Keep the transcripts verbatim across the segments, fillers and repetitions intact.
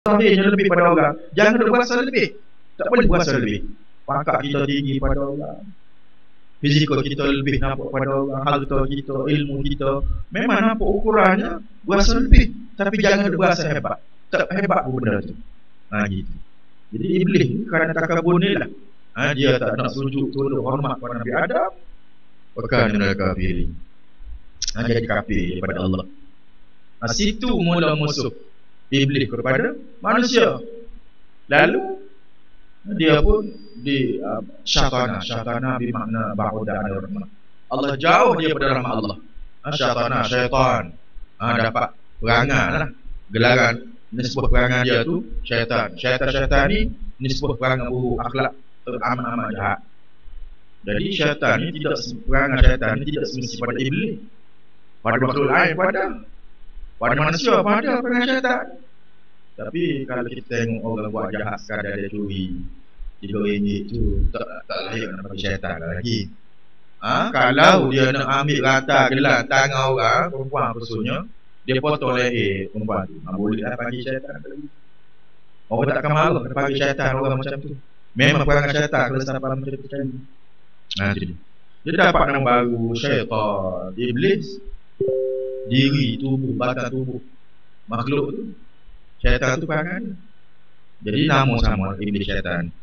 Akhirnya lebih pada orang. Jangan ada berasa lebih. Tak boleh berasa lebih. Pangkat kita tinggi pada orang. Fizikal kita lebih nampak pada orang. Harta kita, ilmu kita. Memang nampak ukurannya berasa lebih. Tapi jangan ada berasa hebat. Tak hebat pun benda tu. Ha, gitu. Jadi iblis ni kerana takabur ni lah. Ha, dia tak nak sujud, tunduk, hormat kepada Nabi Adam. Pekan dengan kafir. Ha, jadi kafir daripada Allah. Ha, situ mula musuh iblis kepada manusia. Lalu dia pun di uh, syatana, syatana bermakna ba'uda an rahmah. Allah jauh dia pada rahmat Allah. Ha, syatana, syaitan. Ha, dapat perangan lah. Gelaran nisbah perangan dia tu syaitan. Syaitan-syaitan ni nisbah perangan buruk, akhlak teramat-amat jahat. Jadi syaitan ni tidak, perangan syaitan ni tidak semesti pada iblis. Pada makhluk lain pada. Pada manusia pada perangan syaitan. Tapi kalau kita tengok orang buat jahat sekadar dia curi tiga ringgit tu, tak tak layak nak bagi syaitan lagi. Ha? Kalau dia nak ambil rata gelang tangan orang, perempuan khususnya, dia potong leher perempuan tu, ha, boleh lah bagi syaitan lagi. Orang takkan marah nak bagi syaitan orang macam tu. Memang perangai syaitan kalau sampai macam tu macam ni. Ha, jadi dia dapat nama baru, syaitan, iblis, diri, tubuh, batang tubuh makhluk tu. Syaitan tu perangai. Jadi nama sama iblis syaitan.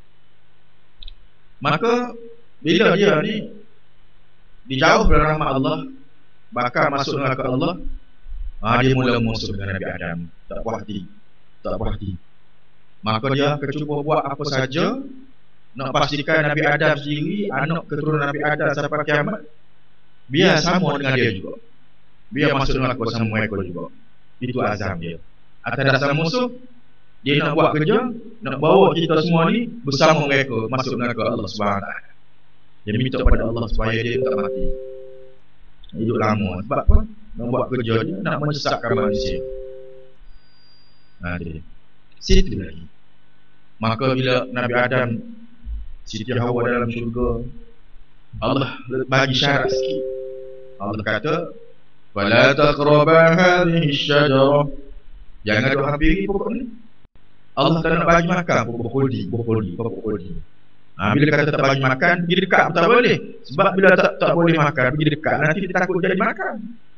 Maka bila dia ni dijauh dari rahmat Allah, bakal masuk neraka Allah, ha, dia mula musuh dengan Nabi Adam. Tak puas hati. Tak puas hati. Maka dia akan cuba buat apa saja nak pastikan Nabi Adam sendiri, anak keturunan Nabi Adam sampai kiamat, biar sama dengan dia juga. Biar masuk neraka sama mereka juga. Itu azam dia. Atas dasar musuh, dia nak buat kerja, nak bawa kita semua ni bersama mereka masuk neraka Allah subhanahu wa taala. Dia minta kepada Allah supaya dia tak mati, hidup lama. Sebab apa? Nak buat kerja dia, nak menyesatkan manusia. Ha, dia situ lagi. Maka bila Nabi Adam, Siti Hawa dalam syurga, Allah bagi syarat sikit. Allah kata, "Fala taqraba hadhihi asy-syajarah." Jangan duk hampiri pokok ni. Allah tak nak bagi makan pokok khuldi, pokok khuldi, pokok khuldi. Ha, bila kata tak bagi makan, pergi dekat pun tak boleh. Sebab bila tak tak boleh makan, pergi dekat, nanti dia takut jadi makan.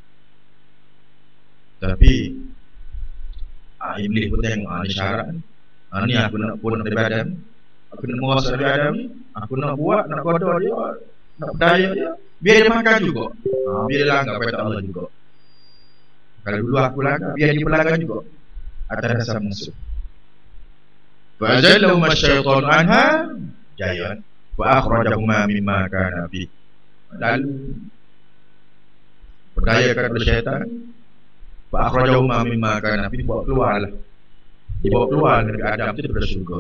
Tapi ah, iblis pun tengok, ah, ni syarat ni. Ah, ni aku nak pun Nabi Adam. Aku nak merasa Nabi Adam ni. Aku nak buat, nak kodoh dia, nak berdaya dia. Biar dia makan juga. Ah, biar dia langgar pada Allah juga. Kalau dulu aku langgar, biar dia pelanggar juga. Atas dasar musuh. Fa'azallahuma asy-syaitanu anha jayan wa akhrajahuma mimma kana fi. Lalu berdayakan oleh syaitan, fa akhrajahuma mimma kana fi, bawa keluarlah. Dibawa keluar Nabi Adam itu daripada syurga.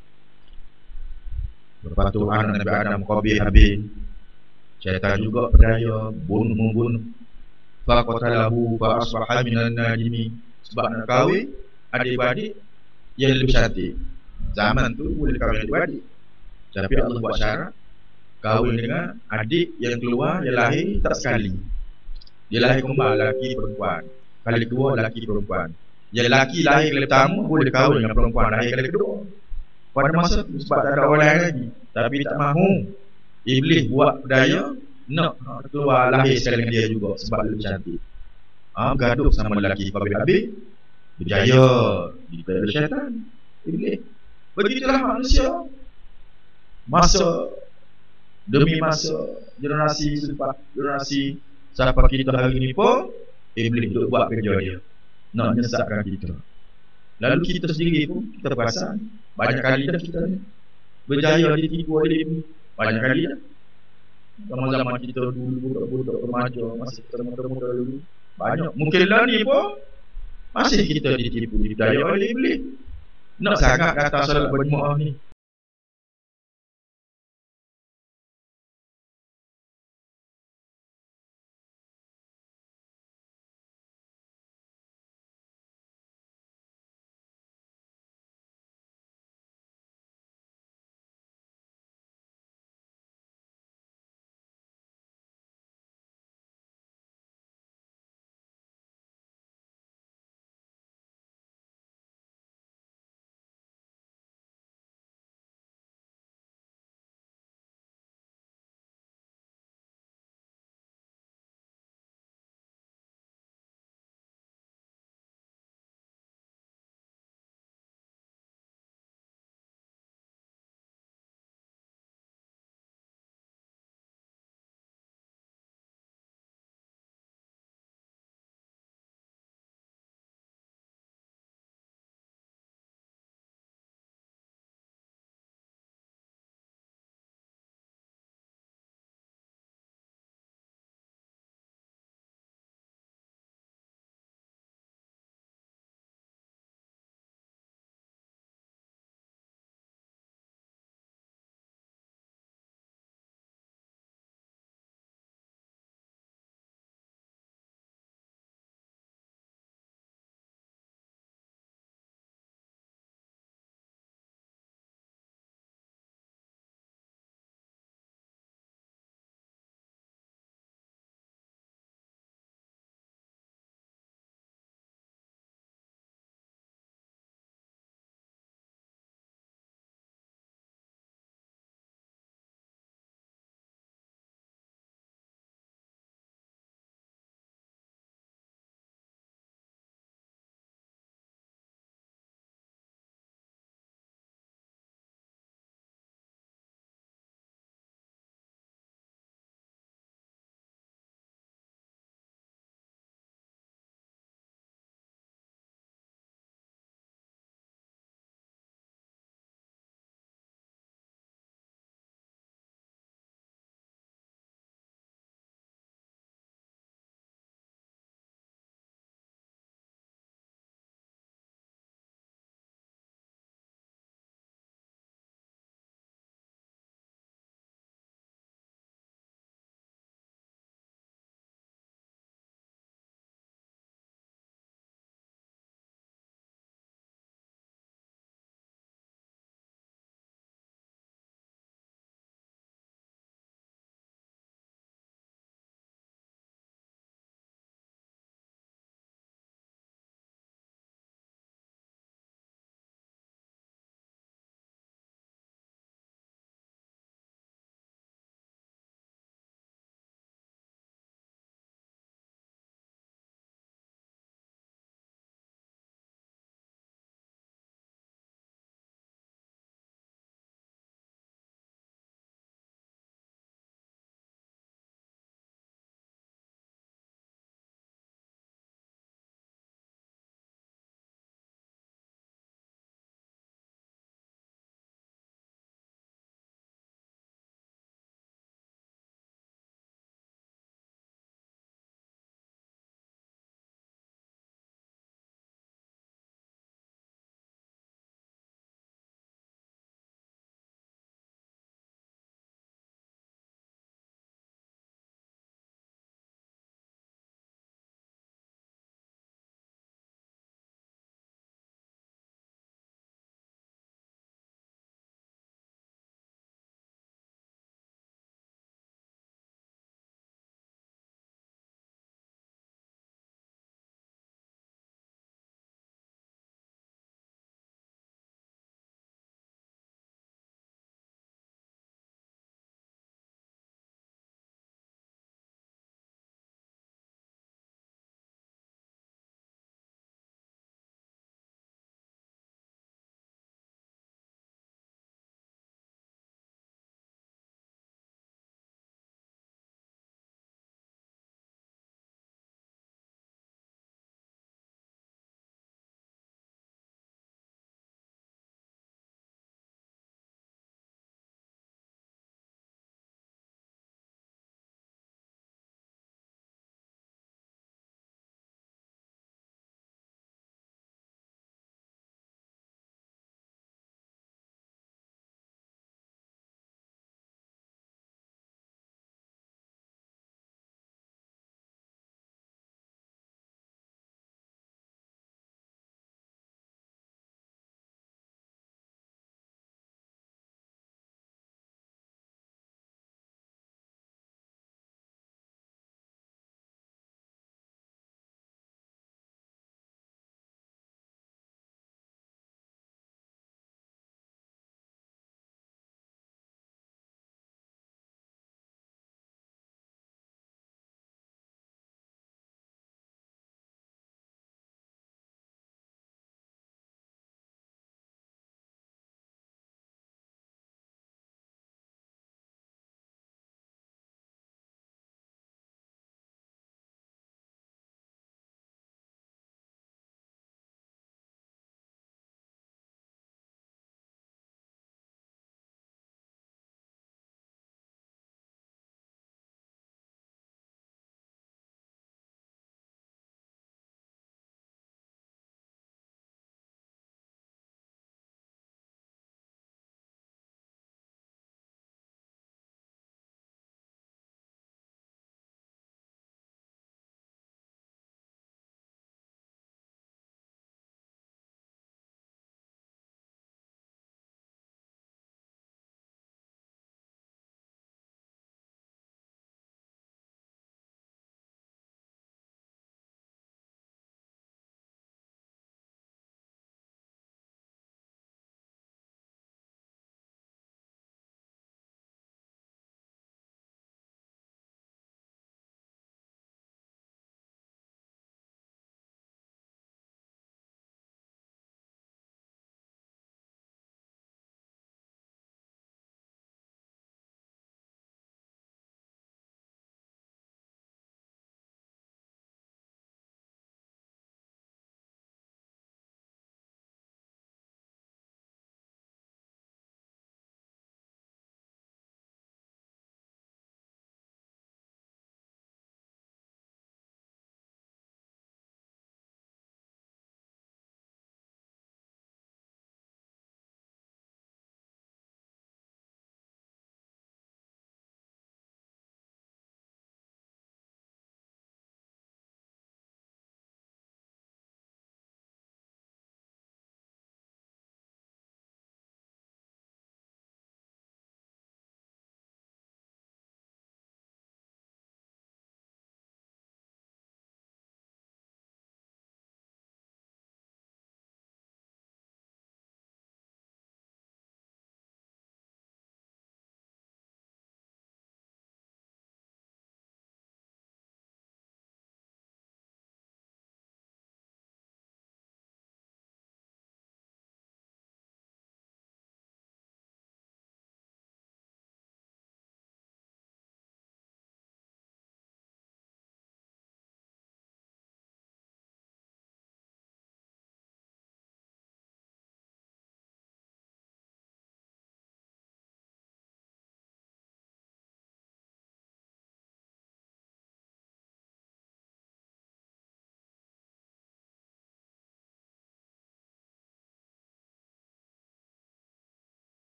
Berpatuhan Nabi Adam Qabil Habil. Syaitan juga berdaya, bunuh membunuh. Fa qatalahu fa asbaha minan nadimi. Sebab nak kahwin adik-beradik yang lebih cantik. Zaman tu boleh kahwin adik-beradik. Tapi Allah buat syarat kahwin dengan adik yang keluar, yang lahir tak sekali. Dia lahir kembar, lelaki perempuan. Kali kedua lelaki perempuan. Yang lelaki lahir kali pertama boleh kahwin dengan perempuan lahir kali kedua. Pada masa tu sebab tak ada orang lain lagi. Tapi tak mahu. Iblis buat daya nak keluar lahir sekali dengan dia juga sebab lebih cantik. Ha, bergaduh sama lelaki Qabil Habil, berjaya daripada syaitan iblis. Begitulah manusia. Masa demi masa, generasi selepas generasi sampai kita hari ini pun iblis duk buat kerja dia nak menyesatkan kita. Lalu kita sendiri pun kita perasan banyak kali dah kita ni berjaya ditipu oleh iblis. Banyak kali dah. Zaman-zaman kita dulu budak-budak remaja, masih kita muda-muda dulu, banyak. Mungkin lah ni pun masih kita ditipu, didaya oleh iblis. Nak sangat kata salat berjemaah ni.